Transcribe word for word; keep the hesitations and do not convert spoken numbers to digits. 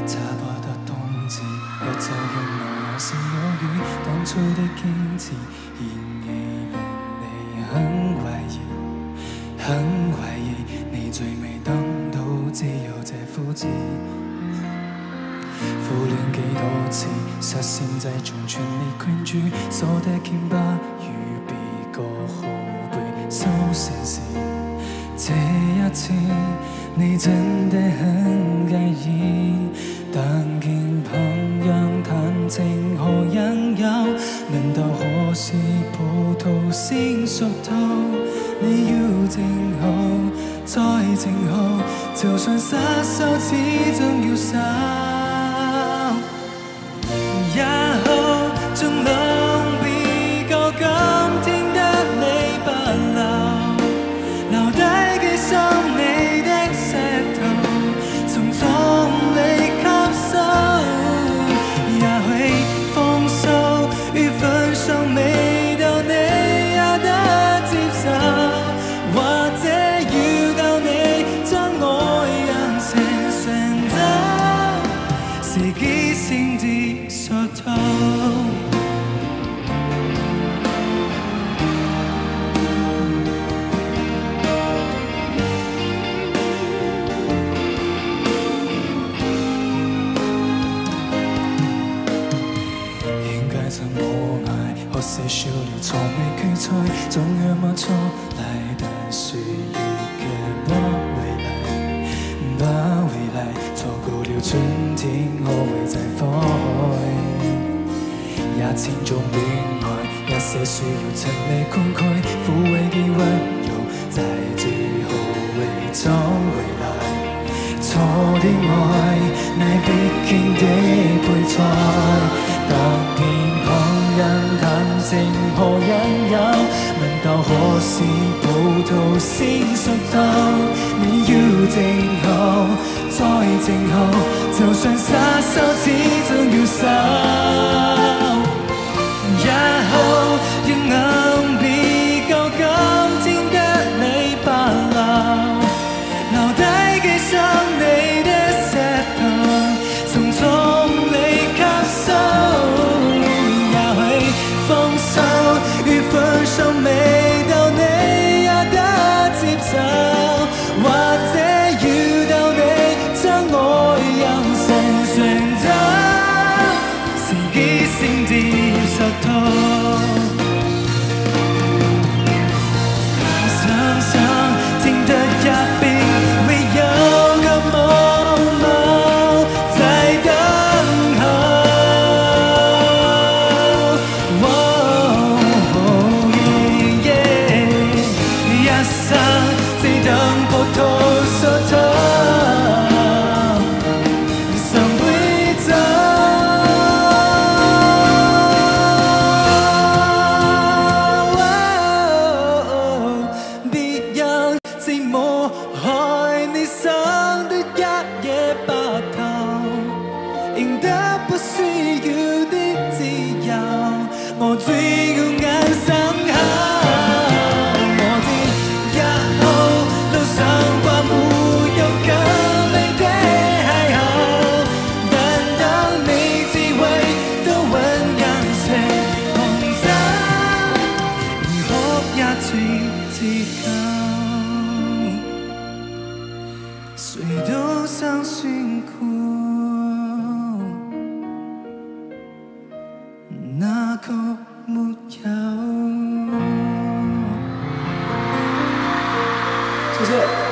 差不多冬至，一周一路還是有雨，當初的堅持，現已令你很懷疑，很懷疑，你最未等到只有這枯枝。苦戀幾多次，實線制仲全力圈住，鎖得肩不與別個後背收成時，這一次你真的很介意。但見旁人談情何引誘，問到何時葡萄先熟透，你要靜候，再靜候，就算殺手始終要守。也好，盡量別夠今天的你不留，留低幾心你的石頭，從痛裏吸收。也許放手與分手未到你也得接受，或者要教你將愛人成選擇，時機先至說透。應該曾我愛，或是少了從未決賽，總有麼出來的歲月嘅不回來，不回來，錯過了春天，我會在火海。也千種戀愛，一些需要盡力灌溉，撫慰的溫柔，在最後會找回來。錯的愛，你必經的配菜，突然旁人談情何引誘，問到何時葡萄先熟透，你要靜候，再靜候，就算殺手始終要守。也好，仍能別夠今天的你不留，留低幾心你的石頭，從痛裏吸收。也許放手與分手未到你也得接受，或者要到你將愛人成選擇，時機先至實透。想想聽得一邊，唯有個某某在等候。哦哦耶耶，一生只等葡萄熟透。贏得不需要的自由，我只要眼神口。我知日後路上或沒有更美的邂逅，但當你智慧都揾人情紅酒，如哭也似自救，誰都想辛苦。那個沒有。謝謝。